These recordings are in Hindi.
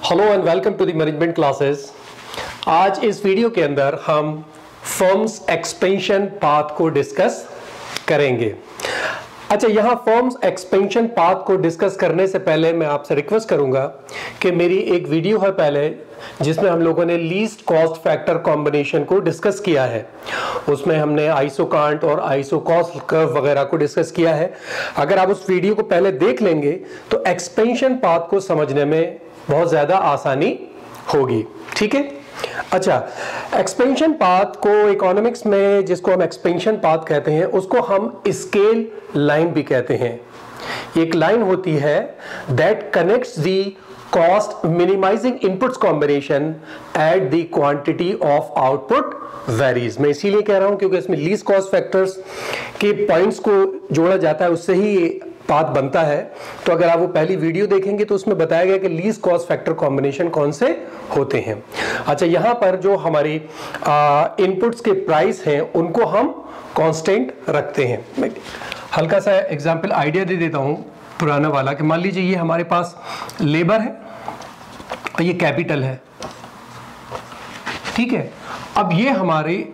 Hello and welcome to the management classes. आज इस वीडियो के अंदर हम फर्म्स एक्सपेंशन पाथ को डिस्कस करेंगे। अच्छा, यहाँ फर्म्स एक्सपेंशन पाथ को डिस्कस करने से पहले मैं आपसे रिक्वेस्ट करूंगा कि मेरी एक वीडियो है पहले जिसमें हम लोगों ने लीस्ट कॉस्ट फैक्टर कॉम्बिनेशन को डिस्कस किया है। उसमें हमने आइसोकांट और आइसोकॉस्ट कर्व वगैरह को डिस्कस किया है। अगर आप उस वीडियो को पहले देख लेंगे तो एक्सपेंशन पाथ को समझने में बहुत ज्यादा आसानी होगी। ठीक है। अच्छा, एक्सपेंशन पाथ को इकोनॉमिक्स में जिसको हम एक्सपेंशन पाथ कहते हैं उसको हम स्केल लाइन भी कहते हैं। एक लाइन होती है that connects the cost minimising inputs combination at the quantity of output varies. मैं इसीलिए कह रहा हूं क्योंकि इसमें लीस्ट कॉस्ट फैक्टर्स के पॉइंट्स को जोड़ा जाता है, उससे ही पाथ बनता है। तो अगर आप वो पहली वीडियो देखेंगे तो उसमें बताया गया कि लीस्ट कॉस्ट फैक्टर कॉम्बिनेशन कौन से होते हैं। अच्छा, यहां पर जो हमारी इनपुट्स के प्राइस हैं उनको हम कांस्टेंट रखते हैं। मैं हल्का सा एग्जांपल आइडिया दे देता हूं पुराना वाला कि मान लीजिए ये हमारे पास लेबर है और ये कैपिटल है। ठीक है। अब ये हमारे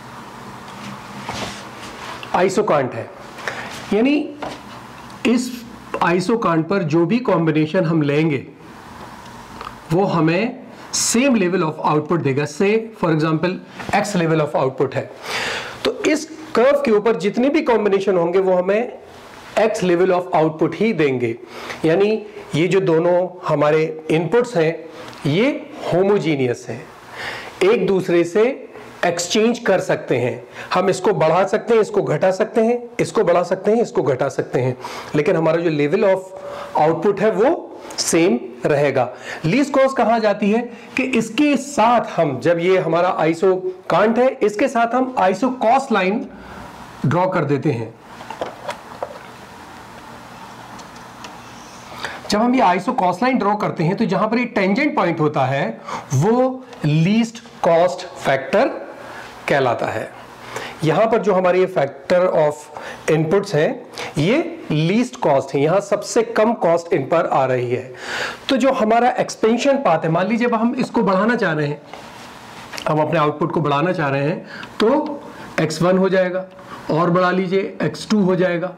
आइसोकांट है, यानी इस आइसोकांट पर जो भी कॉम्बिनेशन हम लेंगे वो हमें सेम लेवल ऑफ आउटपुट देगा। Say for example X level of output है तो इस कर्व के ऊपर जितने भी कॉम्बिनेशन होंगे वो हमें एक्स लेवल ऑफ आउटपुट ही देंगे। यानी ये जो दोनों हमारे इनपुट्स हैं ये होमोजीनियस हैं, एक दूसरे से एक्सचेंज कर सकते हैं। हम इसको बढ़ा सकते हैं, इसको घटा सकते हैं, इसको बढ़ा सकते हैं, इसको घटा सकते हैं, लेकिन हमारा जो लेवल ऑफ आउटपुट है वो सेम रहेगा। लीस्ट कॉस्ट कहा जाती है कि इसके साथ हम, जब ये हमारा आइसोकांट है इसके साथ हम आइसोकॉस्ट लाइन ड्रॉ कर देते हैं। जब हम ये आइसोकॉस्ट लाइन ड्रॉ करते हैं तो जहां पर ये टेंजेंट पॉइंट होता है वो लीस्ट कॉस्ट फैक्टर कहलाता है। यहां पर जो हमारे ये फैक्टर ऑफ इनपुट्स हैं ये लीस्ट कॉस्ट है, यहां सबसे कम कॉस्ट इन पर आ रही है। तो जो हमारा एक्सपेंशन पाथ है, मान लीजिए जब हम इसको बढ़ाना चाह रहे हैं, हम अपने आउटपुट को बढ़ाना चाह रहे हैं तो x1 हो जाएगा और बढ़ा लीजिए x2 हो जाएगा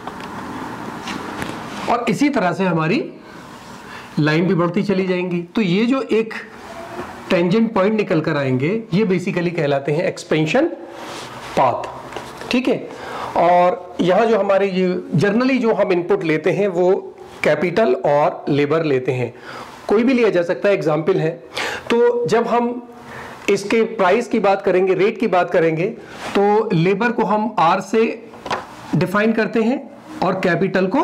और इसी तरह से हमारी लाइन भी बढ़ती चली जाएंगी। तो ये जो एक टेंजेंट पॉइंट निकल कर आएंगे ये बेसिकली कहलाते हैं एक्सपेंशन पाथ। ठीक है। और यहां जो हमारे ये जनरली जो हम इनपुट लेते हैं वो कैपिटल और लेबर लेते हैं, कोई भी लिया जा सकता है, एग्जाम्पल है। तो जब हम इसके प्राइस की बात करेंगे, रेट की बात करेंगे, तो लेबर को हम R से डिफाइन करते हैं और कैपिटल को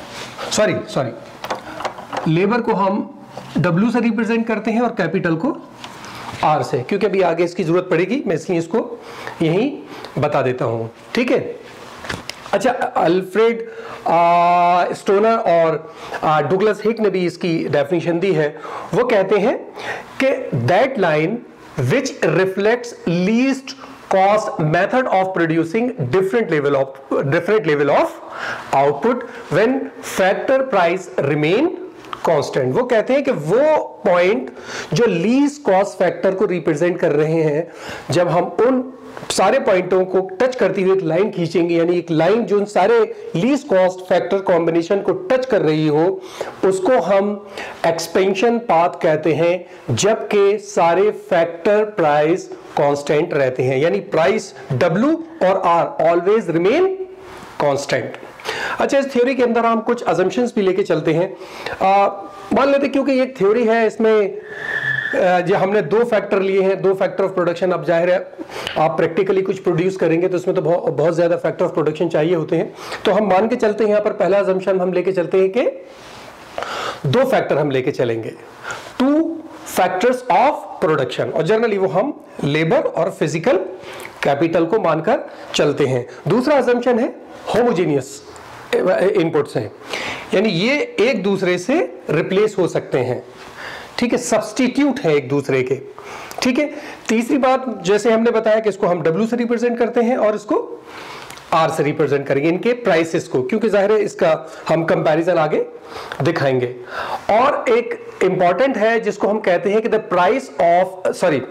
लेबर को हम W से रिप्रेजेंट करते हैं और कैपिटल को R से, क्योंकि अभी आगे इसकी जरूरत पड़ेगी, मैं इसलिए इसको यहीं बता देता हूं। ठीक है। अच्छा, अल्फ्रेड स्टोनर और डुगलस हिक ने भी इसकी डेफिनेशन दी है। वो कहते हैं कि that line which reflects least cost method of producing different level of output when factor price remain constant। वो कहते हैं कि वो पॉइंट जो लीस्ट कॉस्ट फैक्टर को रिप्रेजेंट कर रहे हैं, जब हम उन सारे पॉइंटों को टच करती हुई एक लाइन खींचेंगे, यानी एक लाइन जो उन सारे लीस्ट कॉस्ट फैक्टर कॉम्बिनेशन को टच कर रही हो, उसको हम एक्सपेंशन पाथ कहते हैं, जबकि सारे फैक्टर प्राइस कांस्टेंट रहते हैं, यानी प्राइस W और R ऑलवेज रिमेन कांस्टेंट। अच्छा, इस थ्योरी के अंदर हम कुछ अजम्पशंस भी लेके चलते हैं। मान लेते क्योंकि एक थ्योरी है, इसमें जो हमने दो फैक्टर लिए हैं, दो फैक्टर ऑफ प्रोडक्शन। अब जाहिर है आप प्रैक्टिकली कुछ प्रोड्यूस करेंगे तो इसमें तो बहुत ज्यादा फैक्टर ऑफ प्रोडक्शन चाहिए होते हैं। तो हम मान के चलते हैं, यहाँ पर पहला अजम्पशन हम लेके चलते हैं कि दो फैक्टर हम लेके चलेंगे, 2 फैक्टर्स ऑफ प्रोडक्शन, और जनरली वो हम लेबर और फिजिकल कैपिटल को मानकर चलते हैं। दूसरा अजम्पशन है होमोजेनियस इनपुट्स हैं, यानी ये एक दूसरे से रिप्लेस हो सकते हैं। ठीक है, सब्स्टिट्यूट है एक दूसरे के। ठीक है। तीसरी बात, जैसे हमने बताया कि इसको हम W से रिप्रेजेंट करते हैं और इसको आर से रिप्रेजेंट करेंगे इनके प्राइसेस को, क्योंकि जाहिर है इसका हम कंपैरिजन आगे दिखाएंगे। और एक इंपॉर्टेंट है जिसको हम कहते हैं कि the price of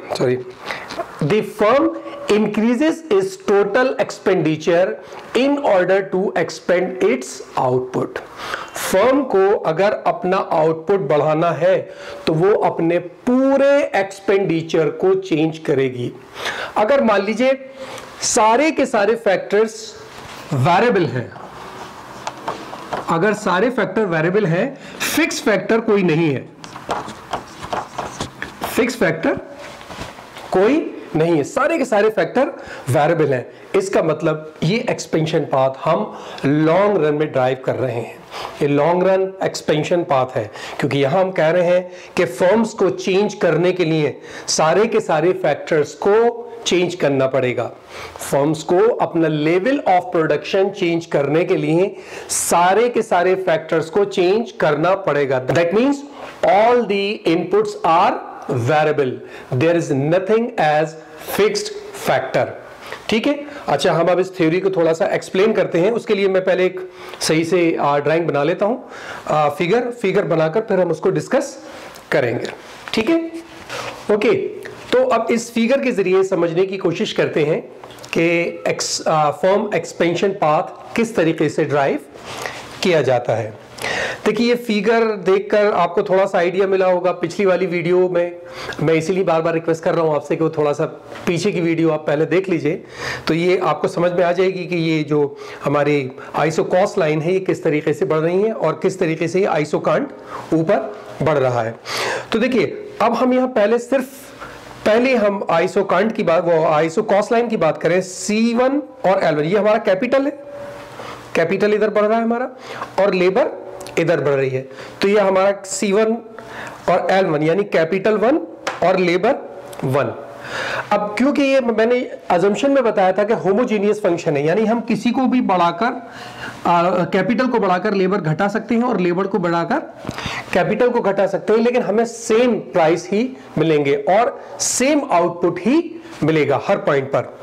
the firm increases its total expenditure in order to expand its output. Firm को अगर अपना आउटपुट बढ़ाना है तो वो अपने पूरे एक्सपेंडिचर को चेंज करेगी। अगर मान लीजिए सारे के सारे फैक्टर्स वेरिएबल हैं, अगर सारे फैक्टर वेरिएबल हैं, फिक्स फैक्टर कोई नहीं है, फिक्स फैक्टर कोई नहीं है, सारे के सारे फैक्टर वेरिएबल हैं, इसका मतलब ये एक्सपेंशन पाथ हम लॉन्ग रन में ड्राइव कर रहे हैं। ये लॉन्ग रन एक्सपेंशन पाथ है, क्योंकि यहां हम कह रहे हैं कि फर्म्स को चेंज करने के लिए सारे के सारे फैक्टर्स को चेंज करना पड़ेगा। फर्म्स को अपना लेवल ऑफ प्रोडक्शन चेंज करने के लिए सारे के सारे फैक्टर्स को चेंज करना पड़ेगा। That means all the inputs are variable, there is nothing as fixed factor. ठीक है, अच्छा हम अब इस थ्योरी को थोड़ा सा एक्सप्लेन करते हैं। उसके लिए मैं पहले एक सही से ड्राइंग बना लेता हूं, फिगर बनाकर फिर हम उसको डिस्कस करेंगे। ठीक है, ओके। तो अब इस फिगर के जरिए समझने की कोशिश करते हैं कि फर्म एक्सपेंशन पाथ किस तरीके से ड्राइव किया जाता है। देखिए ये फिगर देखकर आपको थोड़ा सा आइडिया मिला होगा पिछली वाली वीडियो में, मैं इसीलिए बार बार रिक्वेस्ट कर रहा हूं आपसे कि वो थोड़ा सा पीछे की वीडियो आप पहले देख लीजिए, तो ये आपको समझ में आ जाएगी कि ये जो हमारी आइसोकॉस लाइन है ये किस तरीके से बढ़ रही है और किस तरीके से ये आइसोकांट ऊपर बढ़ रहा है। तो देखिए अब हम यहाँ पहले हम आइसोकांट की बात, वो आइसोकॉस लाइन की बात करें, C1 और L1 ये हमारा कैपिटल है, कैपिटल इधर बढ़ रहा है हमारा और लेबर इधर बढ़ रही है, तो ये हमारा C1 और L1 यानी कैपिटल 1 और लेबर 1। अब क्योंकि ये मैंने अजम्पशन में बताया था कि होमोजीनियस फंक्शन है, यानी हम किसी को भी बढ़ाकर कैपिटल को बढ़ाकर लेबर घटा सकते हैं और लेबर को बढ़ाकर कैपिटल को घटा सकते हैं, लेकिन हमें सेम प्राइस ही मिलेंगे और सेम आउटपुट ही मिलेगा हर पॉइंट पर।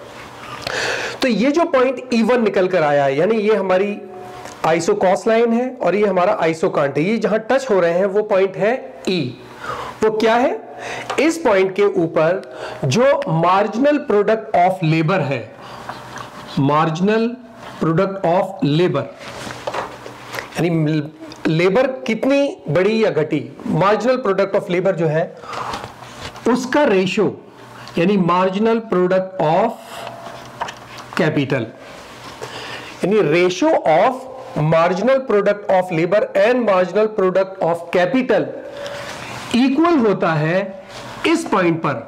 तो ये जो पॉइंट E1 निकल कर आया है, यानी ये हमारी आइसोकॉस लाइन है और ये हमारा आइसोकांट है, ये जहां टच हो रहे हैं वो पॉइंट है E। वो क्या है? इस पॉइंट के ऊपर जो मार्जिनल प्रोडक्ट ऑफ लेबर है, मार्जिनल प्रोडक्ट ऑफ लेबर यानी लेबर कितनी बड़ी या घटी, मार्जिनल प्रोडक्ट ऑफ लेबर जो है उसका रेशियो यानी मार्जिनल प्रोडक्ट ऑफ कैपिटल, यानी ratio of marginal product of labour and marginal product of capital equal होता है इस पॉइंट पर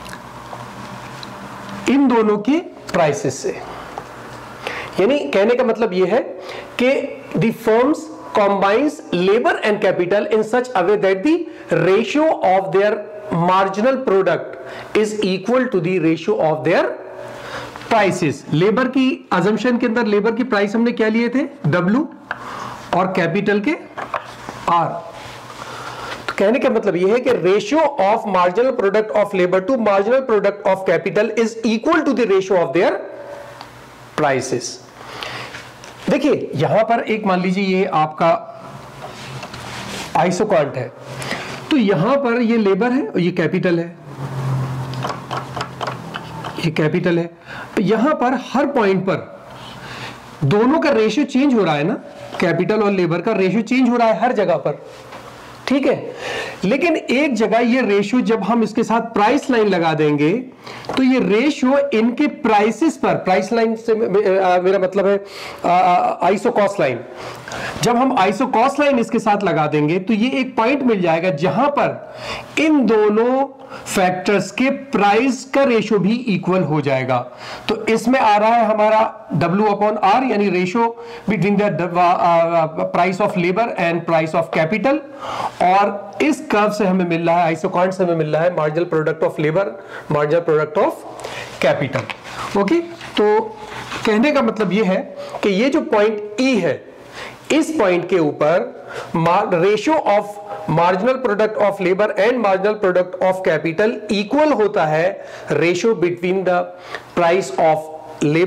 इन दोनों के प्राइसेस से। यानी कहने का मतलब यह है कि the firms combines labor and capital in such a way that the ratio of their marginal product is equal to the ratio of their prices। Labour की assumption के अंदर लेबर की प्राइस हमने क्या लिए थे? W और कैपिटल के R। तो कहने का मतलब यह है कि ratio of marginal product of labour to marginal product of capital is equal to the ratio of their prices. देखिए यहां पर एक मान लीजिए ये आपका आइसोकांट है, तो यहां पर ये लेबर है और ये कैपिटल है, ये कैपिटल है। तो यहां पर हर पॉइंट पर दोनों का रेशियो चेंज हो रहा है ना, कैपिटल और लेबर का रेशियो चेंज हो रहा है हर जगह पर, ठीक है। लेकिन एक जगह ये रेशियो जब हम इसके साथ प्राइस लाइन लगा देंगे तो ये रेशियो इनके प्राइसेस पर, प्राइस लाइन से मेरा मतलब है आइसोकॉस लाइन, जब हम आइसोकॉस लाइन इसके साथ लगा देंगे तो ये एक पॉइंट मिल जाएगा जहां पर इन दोनों फैक्टर्स के प्राइस का रेशियो भी इक्वल हो जाएगा। तो इसमें आ रहा है हमारा W/R यानी ratio between the price of labour and price of capital, और इस कर्व से हमें मिल रहा है, आइसोकांट से हमें मिल रहा है marginal product of labour, marginal product of capital. Okay, तो कहने का मतलब यह है कि ये जो पॉइंट E है, इस पॉइंट के ऊपर ratio of marginal product of labour and marginal product of capital equal होता है ratio between the price of labour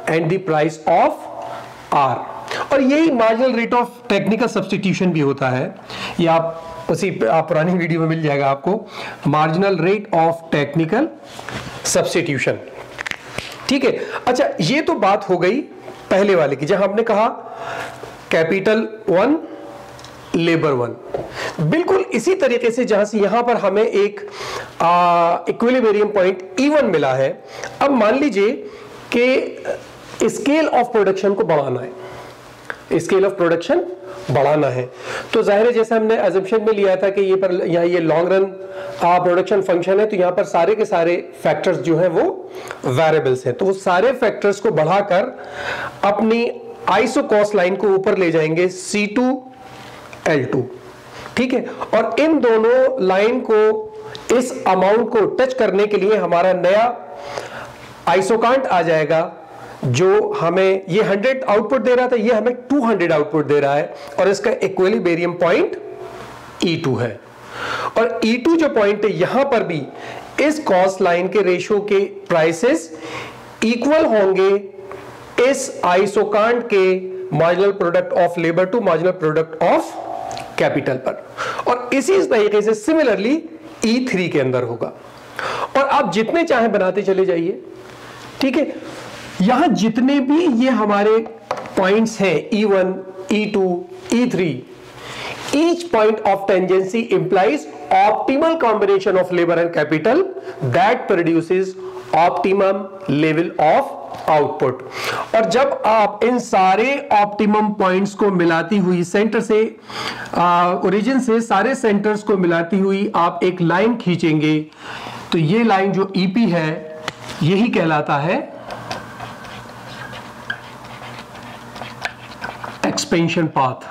and the price of R. और यही marginal rate of technical substitution भी होता है, ये आप पुरानी वीडियो में मिल जाएगा आपको, marginal rate of technical substitution. ठीक है, अच्छा ये तो बात हो गई पहले वाले की, जहां हमने कहा कैपिटल 1 लेबर 1। बिल्कुल इसी तरीके से जहां से यहां पर हमें एक इक्विलिब्रियम पॉइंट E1 मिला है, अब मान लीजिए कि स्केल ऑफ प्रोडक्शन को बढ़ाना है, स्केल ऑफ प्रोडक्शन बढ़ाना है, तो जाहिर है जैसे हमने अजम्पशन में लिया था कि ये लॉन्ग रन प्रोडक्शन फंक्शन है, तो यहाँ पर सारे के सारे फैक्टर्स जो हैं वो वेरिएबल्स हैं, तो वो सारे फैक्टर्स को बढ़ाकर अपनी आइसो कॉस्ट लाइन को ऊपर ले जाएंगे C2 L2। ठीक है, और इन दोनों लाइन को, इस अमाउंट को टच करने के लिए हमारा नया आइसोकांट आ जाएगा, जो हमें ये 100 आउटपुट दे रहा था, ये हमें 200 आउटपुट दे रहा है, और इसका इक्विलिब्रियम पॉइंट E2 है। और E2 जो पॉइंट है, यहां पर भी इस कॉस्ट लाइन के रेशियो के प्राइसेस इक्वल होंगे इस आइसोकांट के marginal product of labour to marginal product of capital पर, और इसी तरीके से सिमिलरली E3 के अंदर होगा। और आप जितने चाहे बनाते चले जाइए। ठीक है, यहां जितने भी ये हमारे पॉइंट्स हैं E1, E2, E3, each point of tangency implies optimal combination of labor and capital that produces optimum level of output. और जब आप इन सारे ऑप्टिमम पॉइंट्स को मिलाती हुई, सेंटर से ओरिजिन से सारे सेंटर्स को मिलाती हुई आप एक लाइन खींचेंगे, तो ये लाइन जो EP है यही कहलाता है एक्सपेंशन पाथ।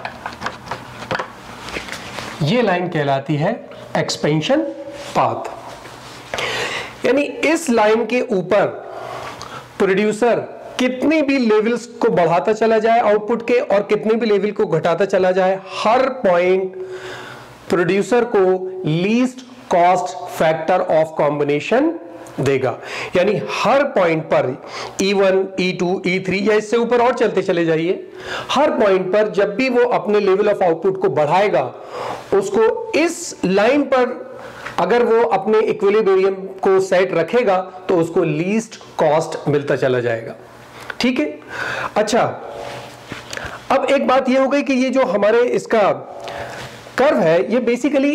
ये लाइन कहलाती है एक्सपेंशन पाथ। यानी इस लाइन के ऊपर प्रोड्यूसर कितने भी लेवल्स को बढ़ाता चला जाए आउटपुट के, और कितने भी लेवल को घटाता चला जाए, हर पॉइंट प्रोड्यूसर को least cost factor of combination देगा। यानी हर पॉइंट पर E1, E2, E3 या इससे ऊपर और चलते चले जाइए, हर पॉइंट पर जब भी वो अपने लेवल ऑफ आउटपुट को बढ़ाएगा, उसको इस लाइन पर अगर वो अपने इक्विलिब्रियम को सेट रखेगा तो उसको लीस्ट कॉस्ट मिलता चला जाएगा। ठीक है, अच्छा अब एक बात ये हो गई कि ये जो हमारे इसका कर्व है, ये basically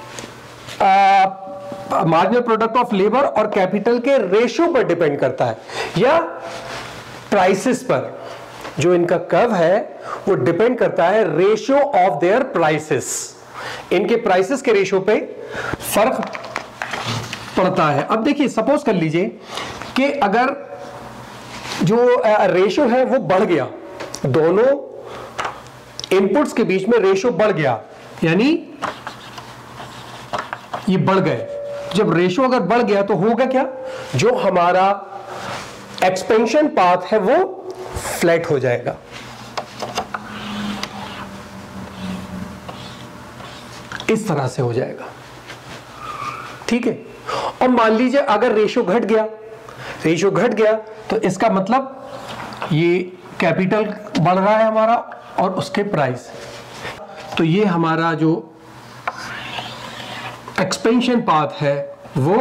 marginal product of labour और कैपिटल के रेशियो पर डिपेंड करता है, या प्राइसेस पर। जो इनका कर्व है वो डिपेंड करता है रेशियो ऑफ देयर प्राइसेस, इनके प्राइसेस के रेशियो पे फर्क पड़ता है। अब देखिए, सपोज कर लीजिए कि अगर जो रेशियो है वो बढ़ गया, दोनों इनपुट्स के बीच में रेशियो बढ़ गया, यानी ये बढ़ गए। जब रेशियो अगर बढ़ गया तो होगा क्या, जो हमारा एक्सपेंशन पाथ है वो फ्लैट हो जाएगा। इस तरह से हो जाएगा। ठीक है, और मान लीजिए अगर रेशियो घट गया, तो इसका मतलब ये कैपिटल बढ़ रहा है हमारा और उसके प्राइस, तो ये हमारा जो एक्सपेंशन पाथ है वो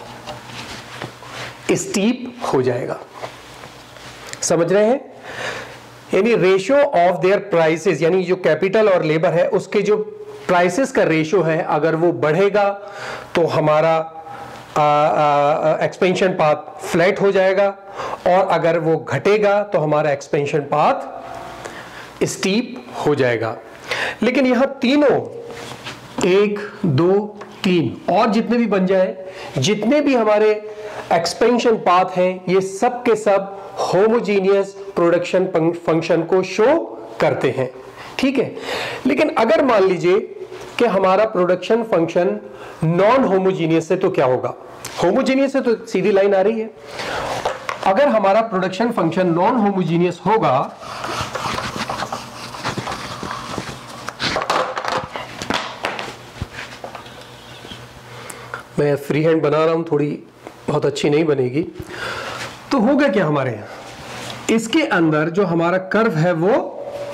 स्टीप हो जाएगा। समझ रहे हैं? यानी रेशियो ऑफ देयर प्राइसेस, यानी जो कैपिटल और लेबर है उसके जो प्राइसेस का रेशियो है, अगर वो बढ़ेगा तो हमारा एक्सपेंशन पाथ फ्लैट हो जाएगा, और अगर वो घटेगा तो हमारा एक्सपेंशन पाथ स्टीप हो जाएगा। लेकिन यहां तीनों 1, 2, 3 और जितने भी बन जाए, जितने भी हमारे एक्सपेंशन पाथ हैं, ये सब के सब होमोजीनियस प्रोडक्शन फंक्शन को शो करते हैं। ठीक है, लेकिन अगर मान लीजिए कि हमारा प्रोडक्शन फंक्शन नॉन होमोजीनियस है तो क्या होगा? होमोजीनियस है तो सीधी लाइन आ रही है। अगर हमारा प्रोडक्शन फंक्शन नॉन होमोजीनियस होगा मैं फ्री हैंड बना रहा हूं, थोड़ी बहुत अच्छी नहीं बनेगी, तो होगा क्या हमारे यहां? इसके अंदर जो हमारा कर्व है वो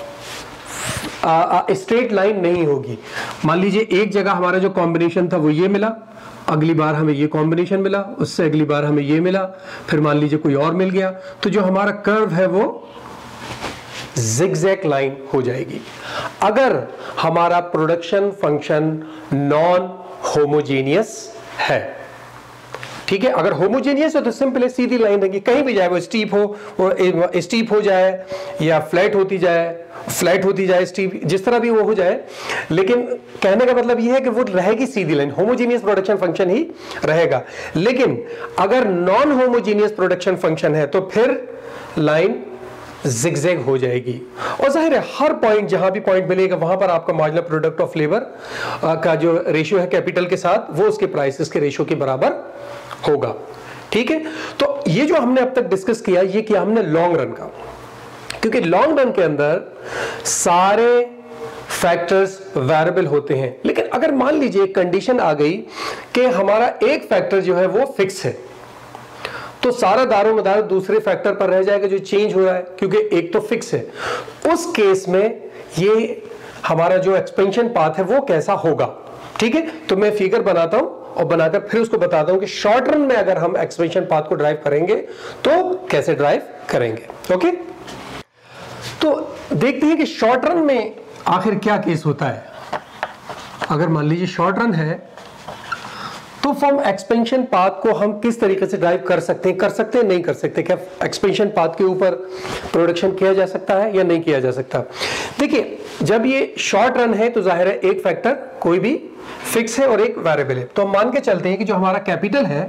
स्ट्रेट लाइन नहीं होगी। मान लीजिए एक जगह हमारा जो कॉम्बिनेशन था वो ये मिला, अगली बार हमें ये कॉम्बिनेशन मिला, उससे अगली बार हमें ये मिला, फिर मान लीजिए कोई और मिल गया, तो जो हमारा कर्व है वो जिगजैग लाइन हो जाएगी। अगर हमारा प्रोडक्शन फंक्शन नॉन होमोजेनियस है, ठीक है, अगर होमोजेनियस है तो सिंपल है, सीधी लाइन रहेगी, कहीं भी जाए वो स्टीप हो जाए या फ्लैट होती जाए स्टीप, जिस तरह भी वो हो जाए, लेकिन कहने का मतलब ये है कि वो रहेगी सीधी लाइन, होमोजेनियस प्रोडक्शन फंक्शन ही रहेगा। लेकिन अगर नॉन होमोजेनियस प्रोडक्शन फंक्शन है तो फिर लाइन जिगजैग हो जाएगी। और जाहिर है हर पॉइंट, जहां भी पॉइंट मिलेगा वहां पर आपका मार्जिनल प्रोडक्ट ऑफ लेबर का जो रेशियो है कैपिटल के साथ, वो उसके प्राइसेस के रेशियो के बराबर होगा। ठीक है, तो ये जो हमने अब तक डिस्कस किया, ये किया हमने लॉन्ग रन का, क्योंकि लॉन्ग रन के अंदर सारे फैक्टर्स वेरिएबल होते हैं। लेकिन अगर मान लीजिए एक कंडीशन आ गई कि हमारा एक फैक्टर जो है वो फिक्स है, तो सारा दारोमदार दूसरे फैक्टर पर रह जाएगा जो चेंज हो रहा है, क्योंकि एक तो फिक्स है। उस केस में ये हमारा जो एक्सपेंशन पाथ है वो कैसा होगा, ठीक है। तो मैं फिगर बनाता हूं और बनाकर फिर उसको बताता हूं कि शॉर्ट रन में अगर हम एक्सपेंशन पाथ को ड्राइव करेंगे तो कैसे ड्राइव करेंगे। ओके, तो देखते हैं कि शॉर्ट रन में आखिर क्या केस होता है। अगर मान लीजिए शॉर्ट रन है तो फ्रॉम एक्सपेंशन पाथ को हम किस तरीके से ड्राइव कर सकते हैं, नहीं कर सकते। क्या एक्सपेंशन पाथ के ऊपर प्रोडक्शन किया जा सकता है या नहीं किया जा सकता। देखिए, जब ये शॉर्ट रन है तो जाहिर है एक फैक्टर कोई भी फिक्स है और एक वेरिएबल है। तो हम मान के चलते हैं कि जो हमारा कैपिटल है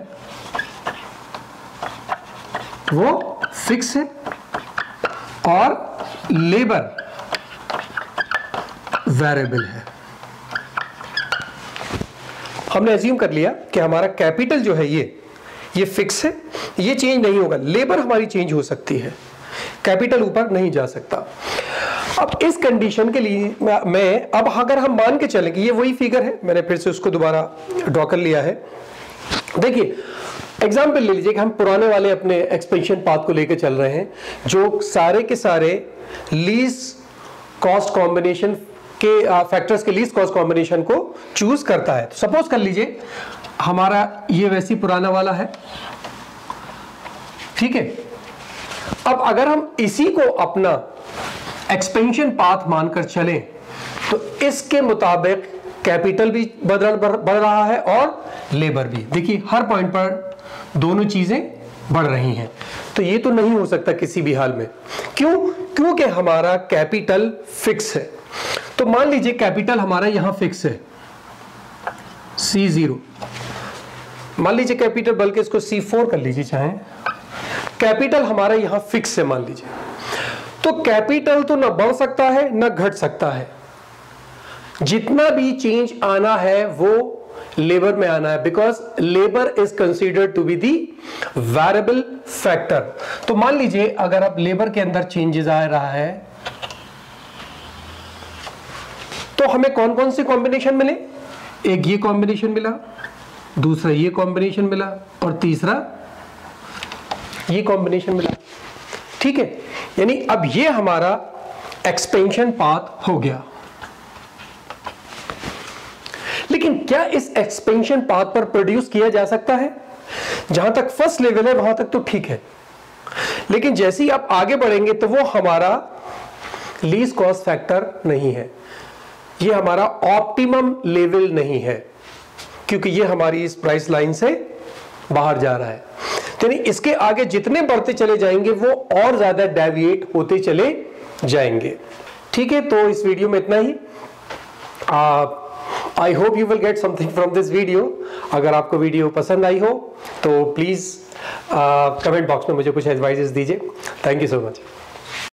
वो फिक्स है और लेबर वेरिएबल है। हमने अज्यूम कर लिया कि हमारा कैपिटल जो है ये फिक्स है, ये चेंज नहीं होगा। लेबर हमारी चेंज हो सकती है, कैपिटल ऊपर नहीं जा सकता। अब इस कंडीशन के लिए मैं अब अगर हम मान के चलें कि ये वही फिगर है, मैंने फिर से उसको दोबारा ड्रॉ कर लिया है। देखिए, एग्जाम्पल ले लीजिए कि हम पुराने वाले अपने एक्सपेंशन पाथ को लेकर चल रहे हैं, जो सारे के सारे लीस्ट कॉस्ट कॉम्बिनेशन के फैक्टर्स के लीस्ट कॉस्ट कॉम्बिनेशन को चूज करता है। तो सपोज कर लीजिए हमारा ये वैसे ही पुराना वाला है, ठीक है। अब अगर हम इसी को अपना एक्सपेंशन पाथ मानकर चलें तो इसके मुताबिक कैपिटल भी बढ़ रहा है और लेबर भी। देखिए, हर पॉइंट पर दोनों चीजें बढ़ रही हैं। तो ये तो नहीं हो सकता किसी भी हाल में। क्यों? क्योंकि हमारा कैपिटल फिक्स है। तो मान लीजिए कैपिटल हमारा यहां फिक्स है C0, मान लीजिए कैपिटल, बल्कि इसको C4 कर लीजिए चाहे, कैपिटल हमारा यहां फिक्स है मान लीजिए। तो कैपिटल तो ना बढ़ सकता है ना घट सकता है, जितना भी चेंज आना है वो लेबर में आना है, because labour is considered to be the variable factor. तो मान लीजिए अगर अब लेबर के अंदर चेंजेस आ रहा है तो हमें कौन कौन से कॉम्बिनेशन मिले, एक ये कॉम्बिनेशन मिला, दूसरा ये कॉम्बिनेशन मिला और तीसरा ये कॉम्बिनेशन मिला, ठीक है। यानी अब ये हमारा एक्सपेंशन पाथ हो गया। लेकिन क्या इस एक्सपेंशन पाथ पर प्रोड्यूस किया जा सकता है? जहां तक फर्स्ट लेवल है वहां तक तो ठीक है, लेकिन जैसे ही आप आगे बढ़ेंगे तो वो हमारा लीस्ट कॉस्ट फैक्टर नहीं है, ये हमारा ऑप्टिमम लेवल नहीं है, क्योंकि ये हमारी इस प्राइस लाइन से बाहर जा रहा है। तो यानी इसके आगे जितने बढ़ते चले जाएंगे वो और ज्यादा डेविएट होते चले जाएंगे, ठीक है। तो इस वीडियो में इतना ही। I hope you will get something from this video. अगर आपको वीडियो पसंद आई हो तो प्लीज कमेंट बॉक्स में मुझे कुछ एडवाइजेस दीजिए। Thank you so much.